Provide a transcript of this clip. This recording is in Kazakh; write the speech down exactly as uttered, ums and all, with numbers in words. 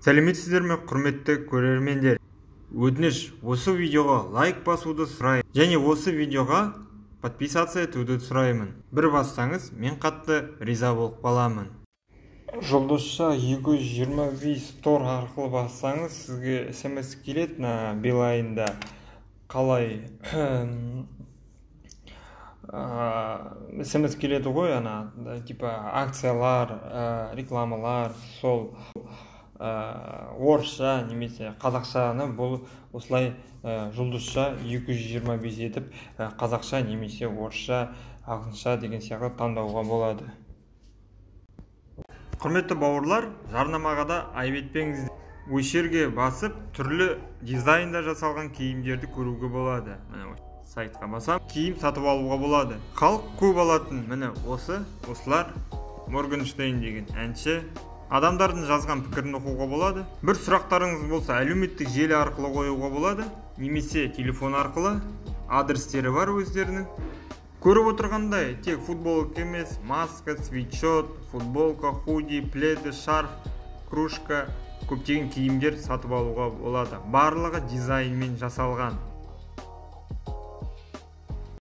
Сәлеметсіздер ме, құрметті көрермендер? Өтініш, осы видеоға лайк басуды сұраймын, және осы видеоға подписация етуді сұраймын. Bir бассаңыз, мен қатты риза болып қаламын. Жұлдызша екі жүз жиырма бес тор арқылы бассаңыз, сізге смс келеді на Билайнда. Қалай смс келеді ғой, ана типа акциялар, рекламалар, сол орысша немесе қазақшаны бұл осылай жұлдызша екі жүз жиырма бес етіп қазақша немесе орысша, ағылшынша деген сияқты таңдауға болады. Құрметті бауырлар, жарнамаға да айып етпеңіз. Осы жерге басып түрлі дизайнда жасалған киімдерді көруге болады. Міне сайтқа басам, киім сатып алуға болады. Халық көп алатын міне осы, осылар Моргенштерн деген әнші. Адамдардың жазған пікірін оқуға болады. Бір сұрақтарыңыз болса, әлеуметтік желі арқылы қоюға болады, немесе телефон арқылы. Адрестері бар өздерінің. Көріп отырғандай, тек футболка емес, маска, свитшот, футболка, худи, пледы, шарф, кружка, көптеген киімдер сатып алуға болады. Барлығы дизайнмен жасалған.